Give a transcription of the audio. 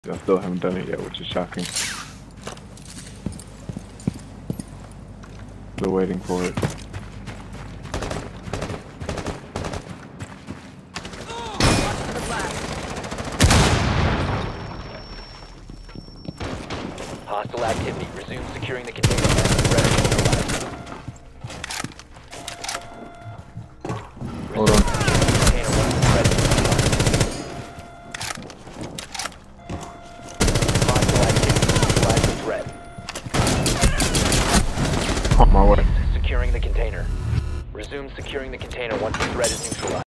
I still haven't done it yet, which is shocking. Still waiting for it. Hostile activity. Resume securing the container. Threat neutralized. Hold on. Container once the threat is neutralized. Hostile activity. Neutralize the threat. On my way. Securing the container. Resume securing the container once the threat is neutralized.